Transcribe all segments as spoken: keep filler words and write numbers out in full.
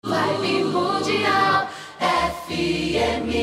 Vibe Mundial F M.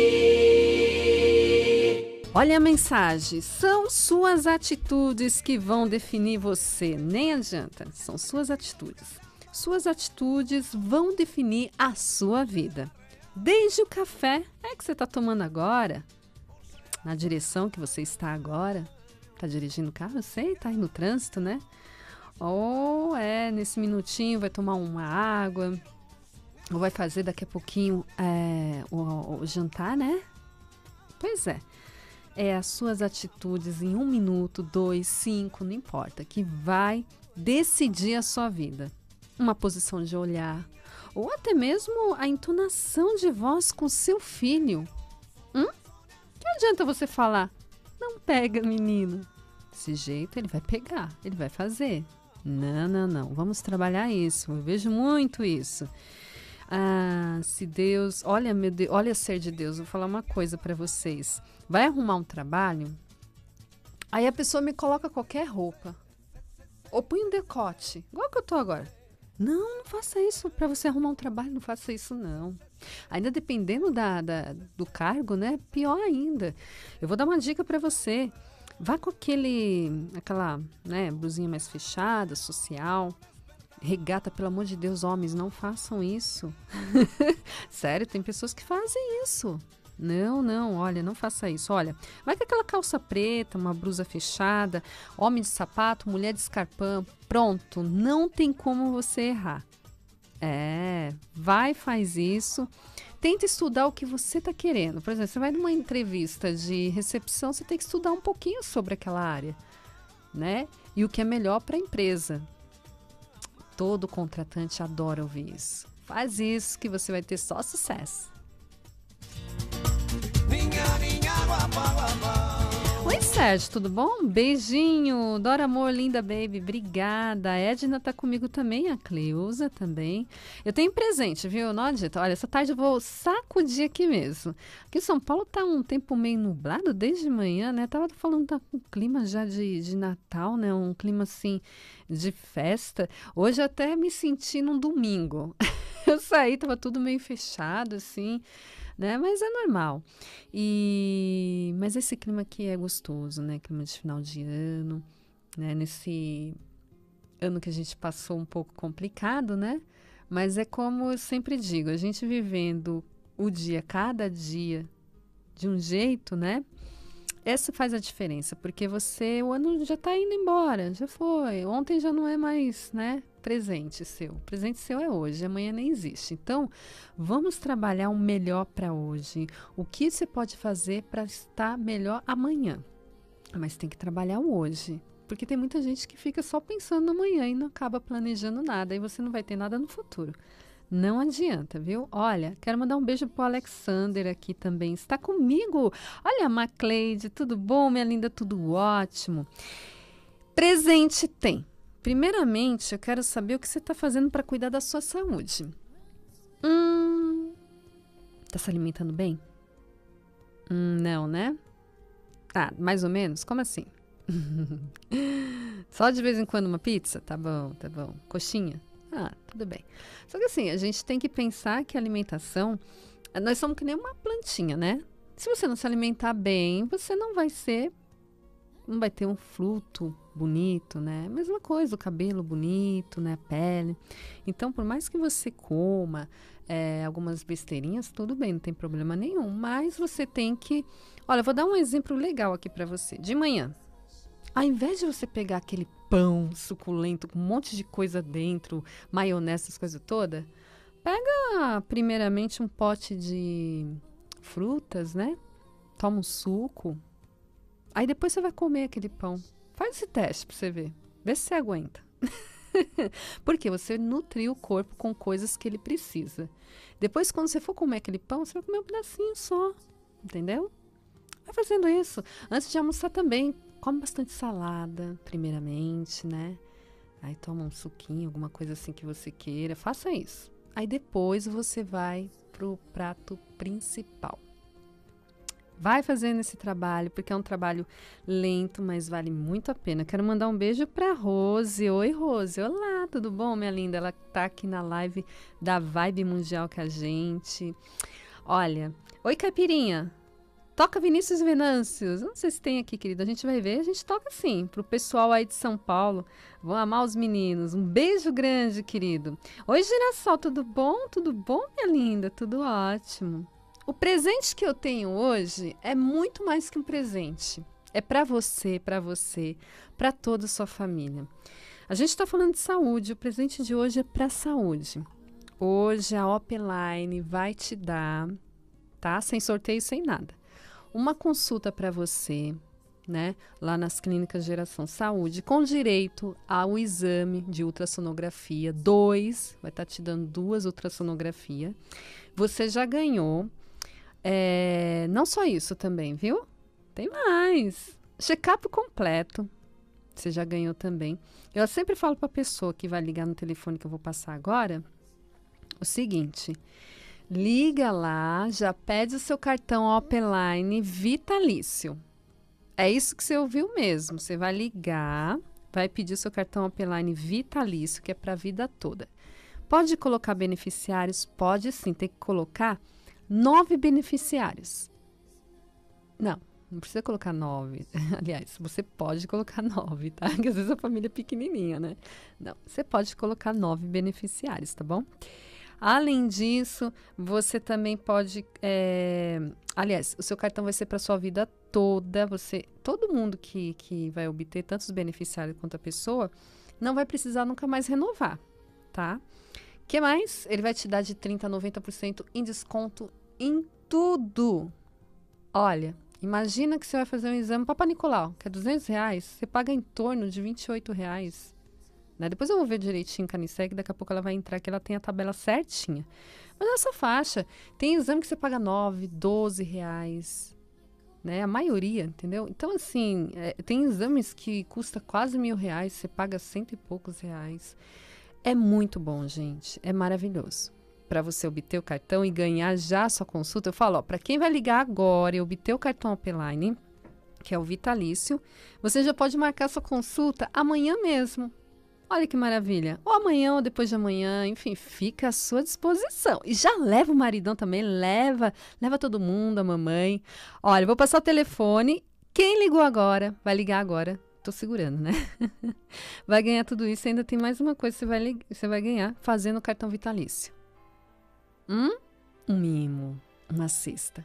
Olha a mensagem, são suas atitudes que vão definir você, nem adianta, são suas atitudes. Suas atitudes vão definir a sua vida. Desde o café é que você está tomando agora, na direção que você está agora, está dirigindo o carro, eu sei, está aí no trânsito, né? Ou é nesse minutinho vai tomar uma água, ou vai fazer daqui a pouquinho é, o, o jantar, né? Pois é. É as suas atitudes em um minuto, dois, cinco, não importa, que vai decidir a sua vida. Uma posição de olhar, ou até mesmo a entonação de voz com seu filho. Hum? Que adianta você falar, não pega, menino. Desse jeito ele vai pegar, ele vai fazer. Não, não, não, vamos trabalhar isso, eu vejo muito isso. Ah, se Deus, olha, meu Deus, olha ser de Deus, vou falar uma coisa para vocês. Vai arrumar um trabalho, aí a pessoa me coloca qualquer roupa, ou põe um decote, igual que eu tô agora. Não, não faça isso para você arrumar um trabalho, não faça isso não. Ainda dependendo da, da, do cargo, né, pior ainda. Eu vou dar uma dica para você, vá com aquele, aquela, né, blusinha mais fechada, social. Regata, pelo amor de Deus, homens, não façam isso. Sério, tem pessoas que fazem isso. Não, não, olha, não faça isso. Olha, vai com aquela calça preta, uma blusa fechada, homem de sapato, mulher de escarpão, pronto, não tem como você errar. É, vai, faz isso. Tenta estudar o que você está querendo. Por exemplo, você vai numa entrevista de recepção, você tem que estudar um pouquinho sobre aquela área, né? E o que é melhor para a empresa. Todo contratante adora ouvir isso. Faz isso que você vai ter só sucesso. Oi, Sérgio, tudo bom? Beijinho. Dora Amor, linda baby, obrigada. A Edna tá comigo também, a Cleusa também. Eu tenho presente, viu? Não adianta. Olha, essa tarde eu vou sacudir aqui mesmo. Aqui em São Paulo tá um tempo meio nublado desde manhã, né? Tava falando tá com clima já de, de Natal, né? Um clima assim de festa. Hoje até me senti num domingo. Eu saí, tava tudo meio fechado, assim, né? Mas é normal. E... Mas esse clima aqui é gostoso, né? Clima de final de ano, né? Nesse ano que a gente passou um pouco complicado, né? Mas é como eu sempre digo, a gente vivendo o dia, cada dia, de um jeito, né? Essa faz a diferença, porque você, o ano já tá indo embora, já foi. Ontem já não é mais, né, presente seu. O presente seu é hoje, amanhã nem existe. Então, vamos trabalhar o melhor para hoje. O que você pode fazer para estar melhor amanhã? Mas tem que trabalhar o hoje. Porque tem muita gente que fica só pensando no amanhã e não acaba planejando nada. E você não vai ter nada no futuro. Não adianta, viu? Olha, quero mandar um beijo pro Alexander aqui também. Está comigo. Olha, Macleide, tudo bom, minha linda? Tudo ótimo. Presente tem. Primeiramente, eu quero saber o que você está fazendo para cuidar da sua saúde. Hum, tá se alimentando bem? Hum, não, né? Ah, mais ou menos? Como assim? Só de vez em quando uma pizza? Tá bom, tá bom. Coxinha? Ah, tudo bem. Só que assim, a gente tem que pensar que a alimentação, nós somos que nem uma plantinha, né? Se você não se alimentar bem, você não vai ser, não vai ter um fruto bonito, né? Mesma coisa, o cabelo bonito, né? A pele. Então, por mais que você coma é, algumas besteirinhas, tudo bem, não tem problema nenhum. Mas você tem que... Olha, eu vou dar um exemplo legal aqui para você. De manhã, ao invés de você pegar aquele pão suculento com um monte de coisa dentro, maionese, essas coisas todas, pega primeiramente um pote de frutas, né? Toma um suco. Aí depois você vai comer aquele pão. Faz esse teste pra você ver. Vê se você aguenta. Porque você nutriu o corpo com coisas que ele precisa. Depois, quando você for comer aquele pão, você vai comer um pedacinho só. Entendeu? Vai fazendo isso. Antes de almoçar também, come bastante salada, primeiramente, né? Aí toma um suquinho, alguma coisa assim que você queira. Faça isso. Aí depois você vai pro prato principal. Vai fazendo esse trabalho, porque é um trabalho lento, mas vale muito a pena. Quero mandar um beijo para Rose. Oi, Rose. Olá, Olá, tudo bom, minha linda? Ela tá aqui na live da Vibe Mundial com a gente. Olha, oi, Caipirinha. Toca Vinícius Venâncios. Não sei se tem aqui, querida. A gente vai ver. A gente toca sim. Pro pessoal aí de São Paulo. Vão amar os meninos. Um beijo grande, querido. Oi, Girassol. Tudo bom? Tudo bom, minha linda? Tudo ótimo. O presente que eu tenho hoje é muito mais que um presente. É para você, para você, para toda a sua família. A gente está falando de saúde. O presente de hoje é para saúde. Hoje a Opeline vai te dar, tá? Sem sorteio, sem nada. Uma consulta para você, né, lá nas clínicas Geração Saúde, com direito ao exame de ultrassonografia, dois, vai estar tá te dando duas ultrassonografias. Você já ganhou, é, não só isso também, viu? Tem mais. Check-up completo, você já ganhou também. Eu sempre falo para a pessoa que vai ligar no telefone que eu vou passar agora, o seguinte... Liga lá, já pede o seu cartão Opeline vitalício. É isso que você ouviu mesmo. Você vai ligar, vai pedir o seu cartão Opeline vitalício, que é para a vida toda. Pode colocar beneficiários? Pode sim, tem que colocar nove beneficiários. Não, não precisa colocar nove. Aliás, você pode colocar nove, tá? Porque às vezes a família é pequenininha, né? Não, você pode colocar nove beneficiários, tá bom? Além disso, você também pode... É... Aliás, o seu cartão vai ser para sua vida toda. Você, todo mundo que, que vai obter, tanto os beneficiários quanto a pessoa, não vai precisar nunca mais renovar, tá? O que mais? Ele vai te dar de trinta por cento a noventa por cento em desconto em tudo. Olha, imagina que você vai fazer um exame Papa Nicolau, que é duzentos reais, você paga em torno de vinte e oito reais. Né? Depois eu vou ver direitinho com a Aniceg, daqui a pouco ela vai entrar, que ela tem a tabela certinha. Mas essa faixa, tem exame que você paga nove, doze reais, né? A maioria, entendeu? Então, assim, é, tem exames que custa quase mil reais, você paga cento e poucos reais. É muito bom, gente, é maravilhoso. Para você obter o cartão e ganhar já a sua consulta, eu falo, ó, para quem vai ligar agora e obter o cartão Opeline, que é o vitalício, você já pode marcar sua consulta amanhã mesmo. Olha que maravilha. Ou amanhã ou depois de amanhã, enfim, fica à sua disposição. E já leva o maridão também, leva, leva todo mundo, a mamãe. Olha, eu vou passar o telefone. Quem ligou agora, vai ligar agora. Tô segurando, né? Vai ganhar tudo isso. Ainda tem mais uma coisa que você vai, você vai ganhar fazendo o cartão vitalício. Hum? Um mimo, uma cesta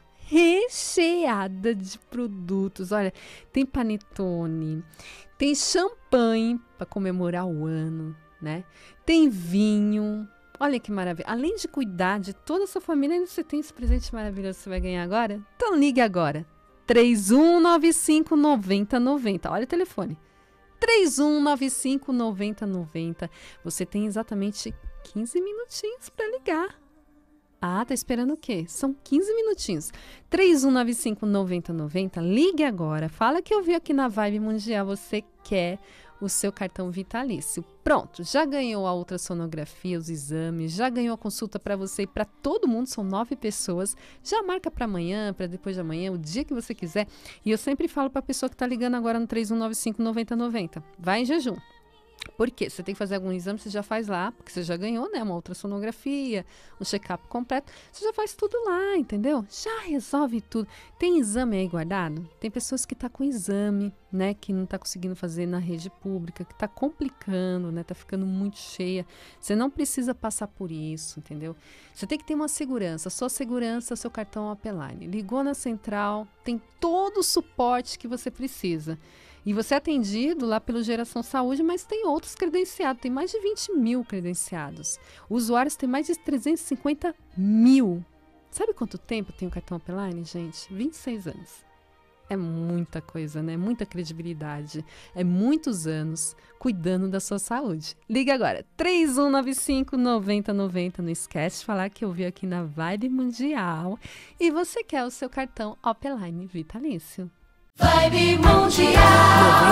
recheada de produtos. Olha, tem panetone, tem champanhe para comemorar o ano, né? Tem vinho. Olha que maravilha. Além de cuidar de toda a sua família, ainda você tem esse presente maravilhoso que você vai ganhar agora? Então ligue agora. três um nove cinco, nove zero nove zero. Olha o telefone. três um nove cinco, nove zero nove zero. Você tem exatamente quinze minutinhos para ligar. Ah, tá esperando o quê? São quinze minutinhos. três um nove cinco, nove zero nove zero. Ligue agora. Fala que eu vi aqui na Vibe Mundial. Você quer o seu cartão vitalício. Pronto, já ganhou a ultrassonografia, os exames, já ganhou a consulta para você e para todo mundo. São nove pessoas. Já marca para amanhã, para depois de amanhã, o dia que você quiser. E eu sempre falo para a pessoa que está ligando agora no três um nove cinco, nove zero nove zero. Vai em jejum. Por quê? Você tem que fazer algum exame, você já faz lá, porque você já ganhou, né? Uma ultrassonografia, um check-up completo. Você já faz tudo lá, entendeu? Já resolve tudo. Tem exame aí guardado? Tem pessoas que estão tá com exame, né? Que não está conseguindo fazer na rede pública, que está complicando, né? Está ficando muito cheia. Você não precisa passar por isso, entendeu? Você tem que ter uma segurança. Sua segurança, seu cartão Opeline. Ligou na central, tem todo o suporte que você precisa. E você é atendido lá pelo Geração Saúde, mas tem outros credenciados, tem mais de vinte mil credenciados. Usuários tem mais de trezentos e cinquenta mil. Sabe quanto tempo tem o cartão Opeline, gente? vinte e seis anos. É muita coisa, né? Muita credibilidade. É muitos anos cuidando da sua saúde. Liga agora, três um nove cinco, nove zero nove zero. Não esquece de falar que eu vi aqui na Vibe Mundial. E você quer o seu cartão Opeline vitalício. Vibe Mundial.